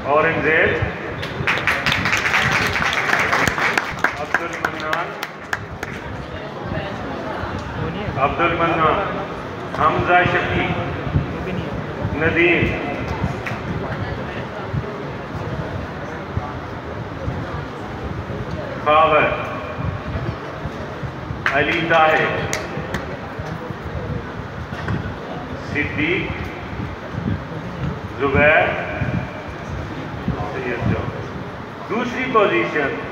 Aurangzeb, Abdul Mannan, Hamza Shafi, Nadeem, Babar, Ali Tahir, Siddiq, Zubair, Syed John. दूसरी position